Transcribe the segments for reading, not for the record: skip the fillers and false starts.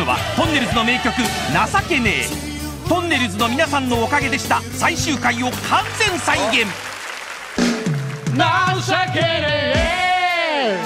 のはトンネルズの名曲「情けねえ」。トンネルズの皆さんのおかげでした。最終回を完全再現。 情けねえ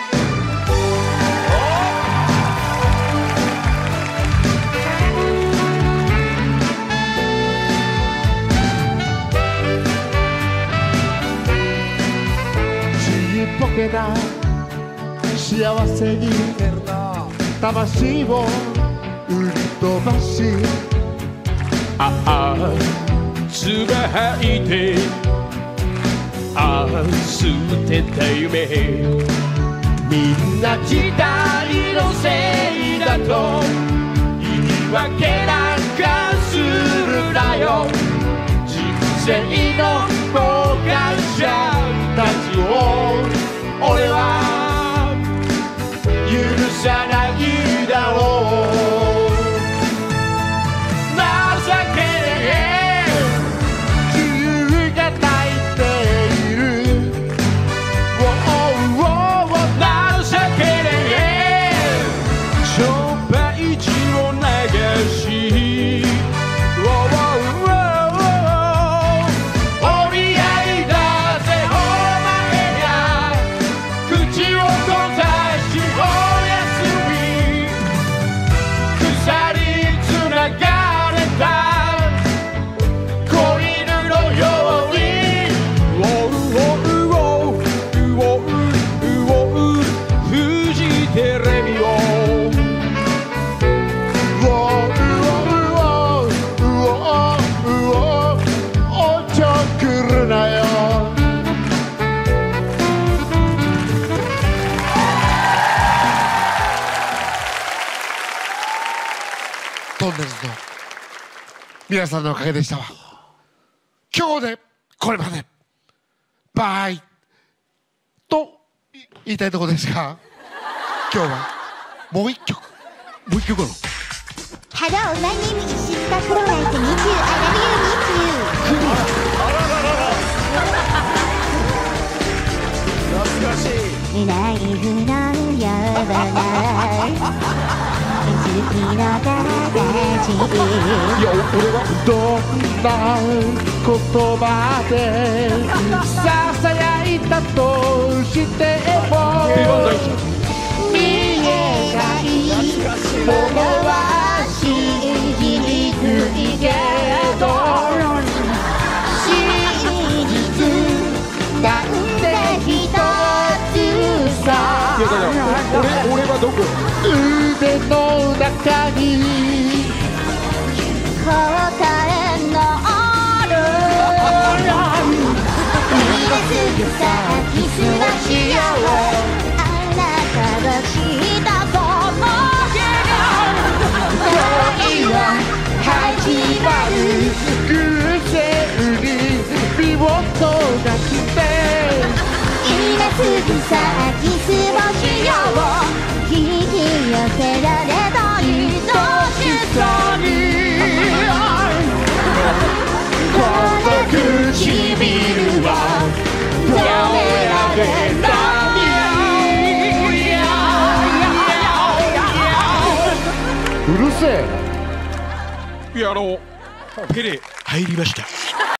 ちっぽけな幸せに魂を売り飛ばし、ああつば吐いて、ああ捨てた夢、みんな時代のせいだと言い訳なんかするなよ。人生の傍観者たちを俺は許さないだろう。トンネルズの皆さんのおかげでしたわ。今日でこれまでバイと言いたいところですが、今日はもう一曲なの。 Hello, my name is Shizuka Kuroi to meet you. I love you, meet you. 懐かしい。 ナイフのような好きな形。 いや、俺はどんな言葉でささやいたとしても見えないものは信じにくいけど、真実なんて一つさ。いや、俺はどこ？腕の中に答えのある。今すぐさキスはしよう。あなたがしたもの恋は始まる。偶然に見事が来て、今すぐさキスをしよう。引き寄せられたりどしさに、この唇はどれらで何。うるせえ。 やろう。ペレ入りました。